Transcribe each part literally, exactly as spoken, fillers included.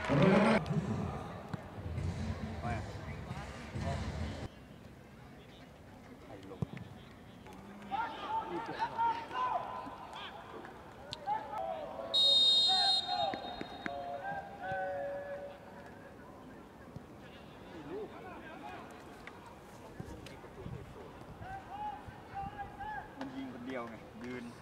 มันยิงคนเดียวไงยืน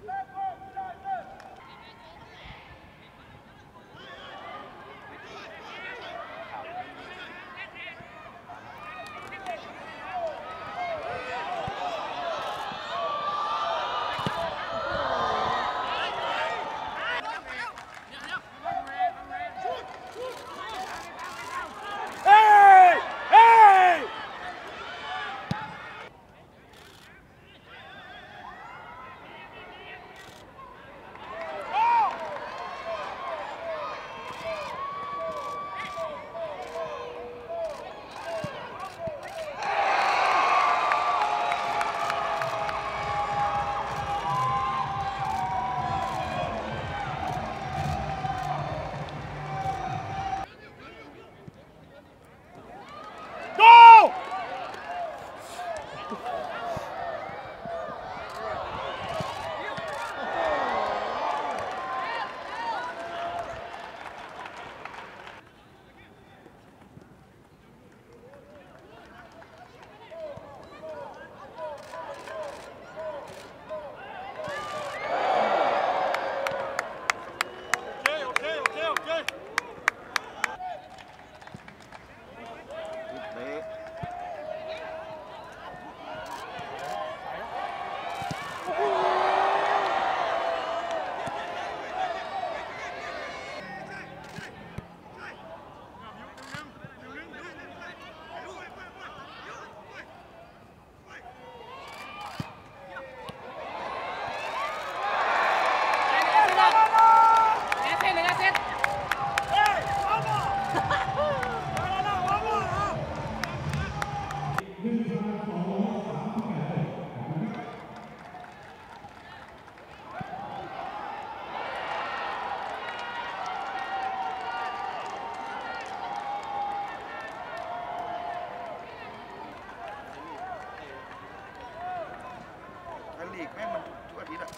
ลีกแม่งมันทุกอาทิตย์อะ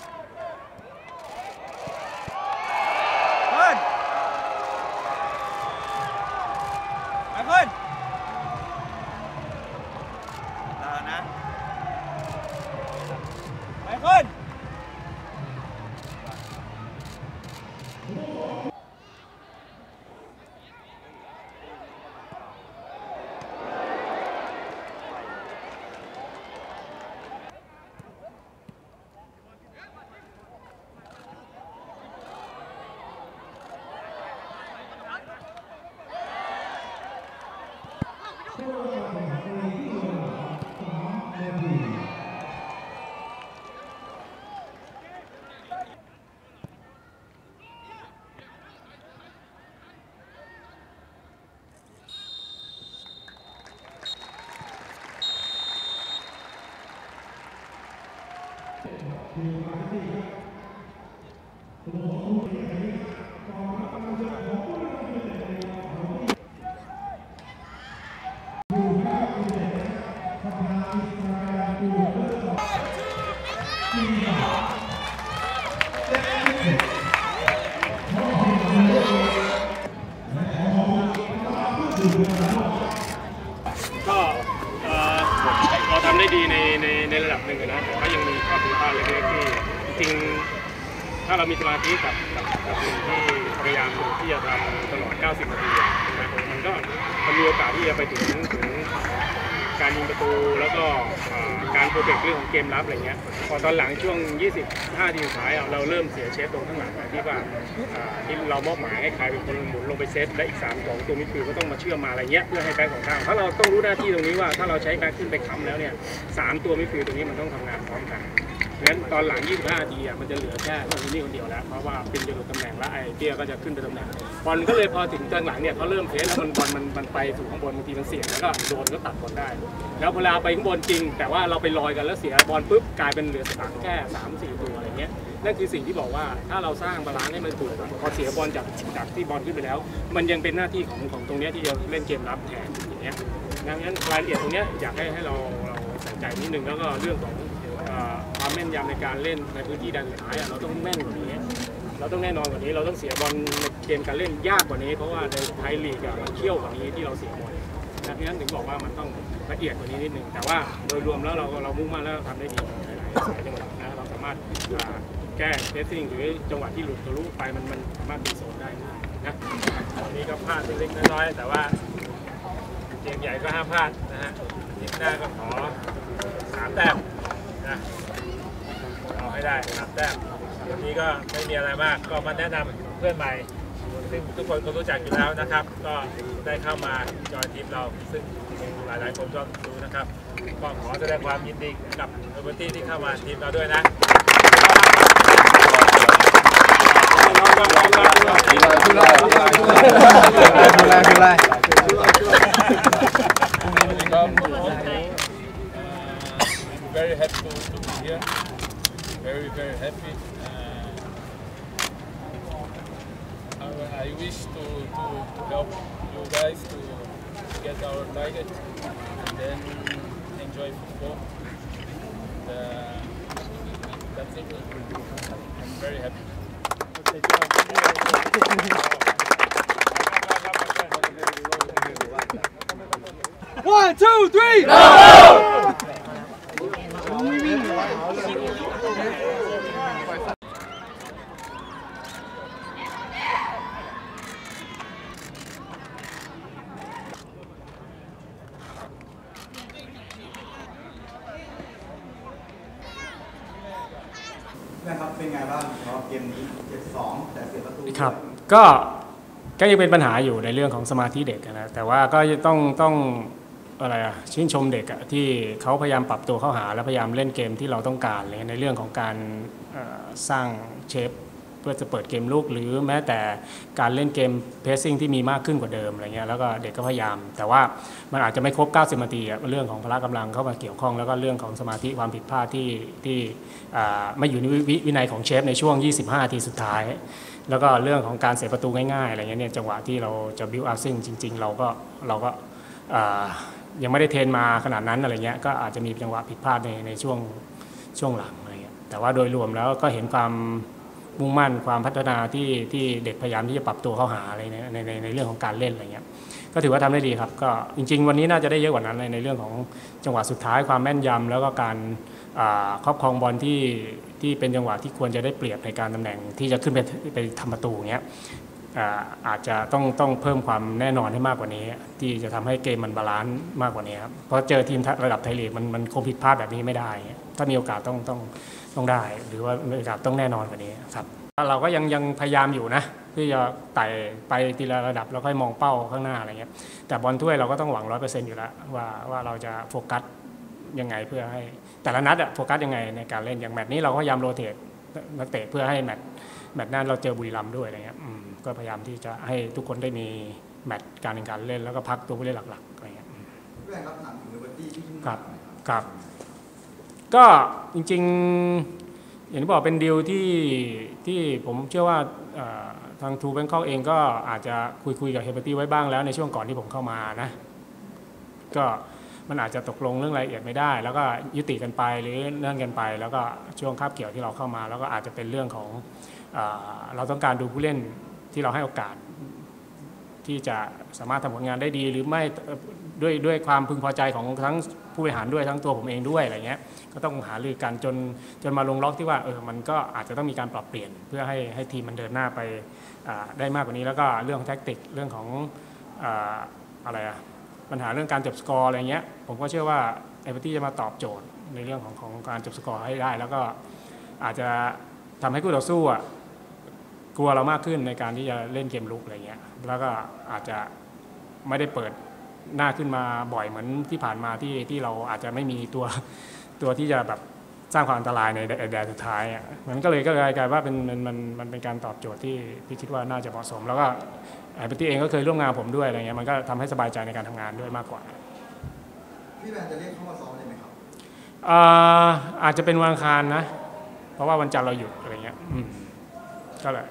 เพิ่นไปเพิ่นลานะไปเพิ่นก็เราทำได้ดีในในในระดับหนึ่งนะแต่ก็ยังมีข้อผิดพลาดเล็กๆที่จริงถ้าเรามีสมาธิกับกับกับสิ่งที่พยายามที่จะทำตลอดเก้าสิบนาทีนะครับมันก็มันมีโอกาสที่จะไปถึงถึงการยิงประตูแล้วก็การโปรเจกต์เรื่องของเกมรับอะไรเงี้ยพอตอนหลังช่วงยี่สิบห้าทีสุดท้ายเราเริ่มเสียเชฟตรงข้างหลังที่ว่าที่เรามอบหมายให้ใครเป็นคนหมุนลงไปเซตและอีกสามสองตัวมิดฟิลด์ก็ต้องมาเชื่อมมาอะไรเงี้ยเพื่อให้แบ็คของข้างเพราะเราต้องรู้หน้าที่ตรงนี้ว่าถ้าเราใช้แบ็คขึ้นไปค้ำแล้วเนี่ยสามตัวมิดฟิลด์ตรงนี้มันต้องทำงานพร้อมกันงั้นตอนหลังยี่สิบห้าทีอ่ะมันจะเหลือแค่คนนี้คนเดียวแล้วเพราะว่าเป็นจะหลุดตำแหน่งแล้วไอ้เตี้ยก็จะขึ้นไปตำแหน่งบอลก็เลยพอถึงตอนหลังเนี่ยเขาเริ่มเพสแล้วมันบอลมันมันไปสู่ข้างบนบางทีมันเสี่ยงแล้วก็โดนก็ตัดบอลได้แล้วเวลาไปข้างบนจริงแต่ว่าเราไปลอยกันแล้วเสียบอลปุ๊บกลายเป็นเหลือสามแค่สามสี่ตัวอะไรเงี้ยนั่นคือสิ่งที่บอกว่าถ้าเราสร้างบาลานซ์ให้มันถูกพอเสียบอลจากจากที่บอลขึ้นไปแล้วมันยังเป็นหน้าที่ของของตรงนี้ที่จะเล่นเกมรับแทนอย่างเงี้ยดังนั้นรายละเอียดตรงนี้อยากให้ให้เราเราใส่ใจนิดนึงแล้วก็เรื่องของความแม่นยำในการเล่นในพื้นที่ด้านสุดท้ายเราต้องแม่นกว่านี้เราต้องแน่นอนกว่านี้เราต้องเสียบอลในเกมการเล่นยากกว่านี้เพราะว่าในไทยลีกมันเขี้ยวกว่านี้ที่เราเสียบอลดังนั้นถึงบอกว่ามันต้องละเอียดกว่านี้นิดนึงแต่ว่าโดยรวมแล้วเราเรามุ่งมั่นแล้วทำได้ดีหลายๆจังหวะนะเราสามารถแก้เพสซิ่งหรือจังหวะที่หลุดทะลุไปมันมันสามารถตีโซนได้นะวันนี้ก็พลาดเล็กๆน้อยๆแต่ว่าเกมใหญ่ก็ห้ามพลาดนะฮะทีหน้าก็ขอสามแต้มนะเอาให้ได้สามแต้มวันนี้ก็ไม่มีอะไรมากก็มาแนะนำเพื่อนใหม่ซึ่งทุกคนก็รู้จักอยู่แล้วนะครับก็ได้เข้ามาจอยทีมเราซึ่งหลายๆคนก็รู้นะครับก็ขอแสดงความยินดีกับเอเวอร์ตี้ที่เข้ามาทีมเราด้วยนะ Very happy to, to be here. Very, very happy. Uh, I wish to, to, to help you guys to get our target and then enjoy football. And, uh, that's it. I'm very happy. One, two, three. No! นะครับเป็นไงบ้างสำหรับเกมนี้ เจ็ดสอง แต่เสียประตูครับก็ก็ยังเป็นปัญหาอยู่ในเรื่องของสมาธิเด็กนะแต่ว่าก็ต้องต้องอะไรอะชื่นชมเด็กอะที่เขาพยายามปรับตัวเข้าหาและพยายามเล่นเกมที่เราต้องการเลยในเรื่องของการสร้างเชฟเพื่อจะเปิดเกมลุกหรือแม้แต่การเล่นเกมเพสซิ่งที่มีมากขึ้นกว่าเดิมอะไรเงี้ยแล้วก็เด็กก็พยายามแต่ว่ามันอาจจะไม่ครบเก้าสิบนาทีอะเรื่องของพละกำลังเข้ามาเกี่ยวข้องแล้วก็เรื่องของสมาธิความผิดพลาดที่ที่ไม่อยู่ในวินัยของเชฟในช่วงยี่สิบห้านาทีสุดท้ายแล้วก็เรื่องของการเสียประตูง่ายๆอะไรเงี้ยเนี่ยจังหวะที่เราจะบิวอัพซิ่งจริงๆเราก็เราก็ยังไม่ได้เทรนมาขนาดนั้นอะไรเงี้ยก็อาจจะมีจังหวะผิดพลาดในในช่วงช่วงหลังอะไรเงี้ยแต่ว่าโดยรวมแล้วก็เห็นความมุ่งมั่นความพัฒนาที่ที่เด็กพยายามที่จะปรับตัวเข้าหาอะไรในในในในเรื่องของการเล่นอะไรเงี้ยก็ถือว่าทำได้ดีครับก็จริงๆวันนี้น่าจะได้เยอะกว่านั้นในเรื่องของจังหวะสุดท้ายความแม่นยำแล้วก็การครอบครองบอลที่ที่เป็นจังหวะที่ควรจะได้เปรียบในการตำแหน่งที่จะขึ้นไปไปทำประตูเงี้ยอาจจะต้องต้องเพิ่มความแน่นอนให้มากกว่านี้ที่จะทำให้เกมมันบาลานซ์มากกว่านี้ครับเพราะเจอทีมระดับไทยลีกมันมันคงผิดพลาดแบบนี้ไม่ได้ถ้ามีโอกาสต้องต้องต้องได้หรือว่ามีโอกาสต้องแน่นอนกว่านี้ครับเราก็ยังยังพยายามอยู่นะที่จะไต่ไปทีละระดับแล้วค่อยมองเป้าข้างหน้าอะไรเงี้ยแต่บอลถ้วยเราก็ต้องหวังร้อยเปอร์เซ็นต์อยู่แล้วว่าว่าเราจะโฟกัสยังไงเพื่อให้แต่ละนัดอะโฟกัสยังไงในการเล่นอย่างแมตช์นี้เราก็พยายามโรเตทนักเตะเพื่อให้แมตช์แมตช์นั้นเราเจอบุรีรัมย์ด้วยอะไรเงี้ยก็พยายามที่จะให้ทุกคนได้มีแมตช์การแข่งขันเล่นแล้วก็พักตัวผู้เล่นหลักๆอะไรเงี้ยเรื่องครับถามถึงเรเวอร์ตี้ที่ขึ้นมาครับครับก็จริงๆอย่างที่บอกเป็นดีลที่ที่ผมเชื่อว่าทางทูแบงคอกเองก็อาจจะคุยคุยกับเฮเบอร์ตี้ไว้บ้างแล้วในช่วงก่อนที่ผมเข้ามานะก็มันอาจจะตกลงเรื่องรายละเอียดไม่ได้แล้วก็ยุติกันไปหรือเลื่อนกันไปแล้วก็ช่วงคาบเกี่ยวที่เราเข้ามาแล้วก็อาจจะเป็นเรื่องของเราต้องการดูผู้เล่นที่เราให้โอกาสที่จะสามารถทำผลงานได้ดีหรือไม่ด้วยด้วยความพึงพอใจของทั้งผู้บริหารด้วยทั้งตัวผมเองด้วยอะไรเงี้ยก็ต้องหารือกันจนจนมาลงล็อกที่ว่าเออมันก็อาจจะต้องมีการปรับเปลี่ยนเพื่อให้ให้ทีมมันเดินหน้าไปได้มากกว่านี้แล้วก็เรื่องของแท็กติกเรื่องของอะไรอะปัญหาเรื่องการจบสกอร์อะไรเงี้ยผมก็เชื่อว่าเอเวอร์ตี้จะมาตอบโจทย์ในเรื่องของของการจบสกอร์ให้ได้แล้วก็อาจจะทำให้คู่ต่อสู้อ่ะกลัวเรามากขึ้นในการที่จะเล่นเกมลุกอะไรเงี้ยแล้วก็อาจจะไม่ได้เปิดหน้าขึ้นมาบ่อยเหมือนที่ผ่านมาที่ที่เราอาจจะไม่มีตัวตัวที่จะแบบสร้างความอันตรายในแดนสุดท้ายอ่ะมันก็เลยก็เลยกลายว่าเป็นมันมันมันเป็นการตอบโจทย์ที่ที่คิดว่าน่าจะเหมาะสมแล้วก็ไอ้ปตี้เองก็เคยร่วมงานผมด้วยอะไรเงี้ยมันก็ทำให้สบายใจในการทำงานด้วยมากกว่าพี่แบนจะเรียกเข้ามาซ้อมเลยไหมครับอ่าอาจจะเป็นวันอังคารนะราะว่าวันจันทร์เราหยุดอะไรเงี้ยก็แหละ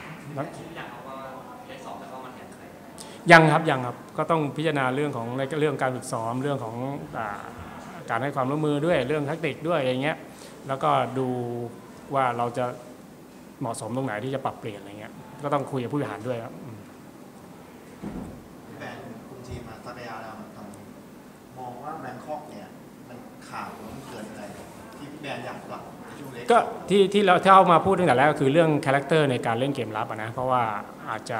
ยังครับยังครับก็ต้องพิจารณาเรื่องของเรื่องการฝึกซ้อมเรื่องของการให้ความร่วมมือด้วยเรื่องแทคติกด้วยอย่างเงี้ยแล้วก็ดูว่าเราจะเหมาะสมตรงไหนที่จะปรับเปลี่ยนอะไรเงี้ยก็ต้องคุยกับผู้บริหารด้วยครับแบรนด์คุณทีมมาสักระยะแล้วตอนนี้มองว่าแบงคอกเนี่ยมันขาดมันเกิดอะไรที่แบรนด์อยากปรับช่วงเล็กก็ที่ที่เราที่เอามาพูดตั้งแต่แรกก็คือเรื่องคาแรคเตอร์ในการเล่นเกมรับนะเพราะว่าอาจจะ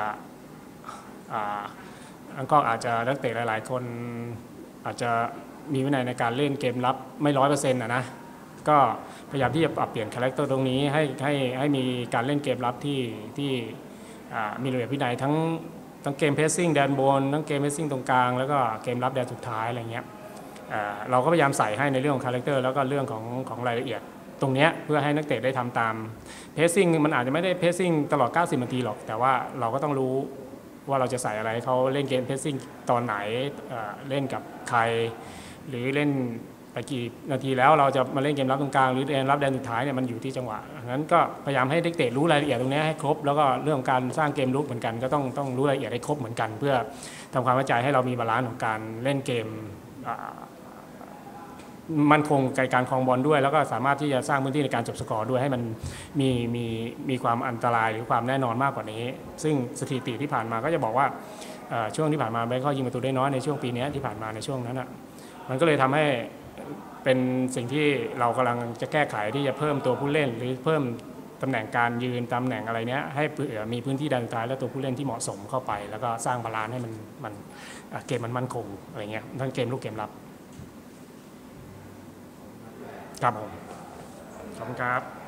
อังกอร์อาจจะนักเตะหลายๆคนอาจจะมีวินัยในการเล่นเกมรับไม่ร้อยเปอร์เซ็นต์นะก็พยายามที่จะปรับเปลี่ยนคาแรคเตอร์ตรงนี้ให้ให้ให้มีการเล่นเกมรับที่ที่มีระเบียบวินัยทั้งทั้งเกมเพสซิ่งแดนบนทั้งเกมเพสซิ่งตรงกลางแล้วก็เกมรับแดนสุดท้ายอะไรเงี้ยเราก็พยายามใส่ให้ในเรื่องของคาแรคเตอร์แล้วก็เรื่องของของรายละเอียดตรงนี้เพื่อให้นักเตะได้ทำตามเพสซิ่งมันอาจจะไม่ได้เพสซิ่งตลอดเก้าสิบนาทีหรอกแต่ว่าเราก็ต้องรู้ว่าเราจะใส่อะไรเขาเล่นเกมเพสซิ่งตอนไหนเล่นกับใครหรือเล่นไปกี่นาทีแล้วเราจะมาเล่นเกมรับตรงกลางหรือเกมรับแดนสุดท้ายเนี่ยมันอยู่ที่จังหวะงั้นก็พยายามให้นักเตะรู้รายละเอียดตรงนี้ให้ครบแล้วก็เรื่องของการสร้างเกมลุกเหมือนกันก็ต้องต้องรู้รายละเอียดให้ครบเหมือนกันเพื่อทำความเข้าใจให้เรามีบาลานซ์ของการเล่นเกมมันคงในการครองบอลด้วยแล้วก็สามารถที่จะสร้างพื้นที่ในการจบสกอร์ด้วยให้มันมีมีมีความอันตรายหรือความแน่นอนมากกว่านี้ซึ่งสถิติที่ผ่านมาก็จะบอกว่าช่วงที่ผ่านมาแบงคอกยิงประตูได้น้อยในช่วงปีนี้ที่ผ่านมาในช่วงนั้นอ่ะมันก็เลยทำให้เป็นสิ่งที่เรากำลังจะแก้ไขที่จะเพิ่มตัวผู้เล่นหรือเพิ่มตำแหน่งการยืนตำแหน่งอะไรเนี้ยให้มีพื้นที่ด้านสุดท้ายและตัวผู้เล่นที่เหมาะสมเข้าไปแล้วก็สร้างบาลานซ์ให้มันมันเกมมันมั่นคงอะไรเงี้ยทั้งเกมลูกเกมรับครับผมขอบคุณครับ